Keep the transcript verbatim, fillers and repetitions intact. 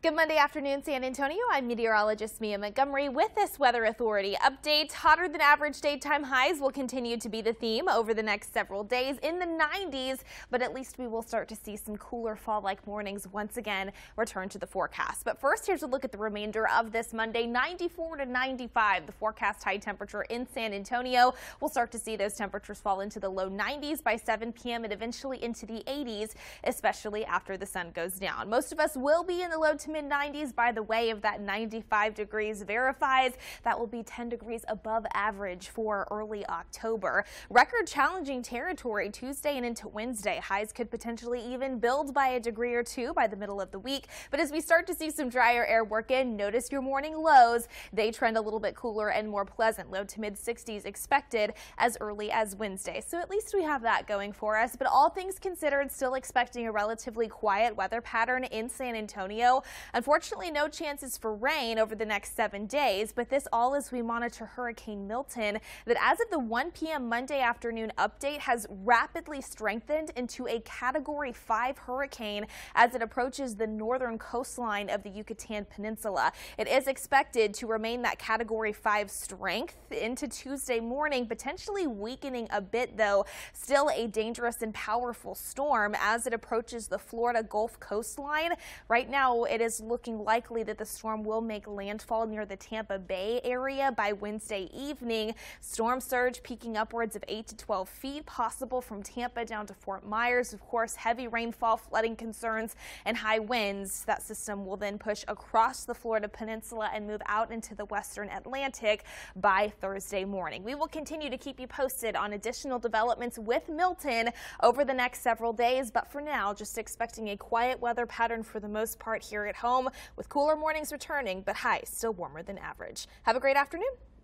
Good Monday afternoon, San Antonio. I'm meteorologist Mia Montgomery with this Weather Authority update. Hotter than average daytime highs will continue to be the theme over the next several days in the nineties, but at least we will start to see some cooler fall-like mornings once again return to the forecast. But first, here's a look at the remainder of this Monday. ninety-four to ninety-five, the forecast high temperature in San Antonio. We'll start to see those temperatures fall into the low nineties by seven p m and eventually into the eighties, especially after the sun goes down. Most of us will be in the low to mid nineties by the way of that ninety-five degrees verifies. That will be ten degrees above average for early October. Record challenging territory Tuesday and into Wednesday. Highs could potentially even build by a degree or two by the middle of the week. But as we start to see some drier air work in, notice your morning lows. They trend a little bit cooler and more pleasant. Low to mid sixties expected as early as Wednesday. So at least we have that going for us. But all things considered, still expecting a relatively quiet weather pattern in San Antonio. Unfortunately, no chances for rain over the next seven days, but this all as we monitor Hurricane Milton that as of the one p m Monday afternoon update has rapidly strengthened into a Category five hurricane as it approaches the northern coastline of the Yucatan Peninsula. It is expected to remain that Category five strength into Tuesday morning, potentially weakening a bit though. Still a dangerous and powerful storm as it approaches the Florida Gulf coastline. Right now, it is looking likely that the storm will make landfall near the Tampa Bay area by Wednesday evening. Storm surge peaking upwards of eight to twelve feet, possible from Tampa down to Fort Myers. Of course, heavy rainfall, flooding concerns, and high winds. That system will then push across the Florida Peninsula and move out into the western Atlantic by Thursday morning. We will continue to keep you posted on additional developments with Milton over the next several days, but for now, just expecting a quiet weather pattern for the most part here at home, with cooler mornings returning, but highs still warmer than average. Have a great afternoon.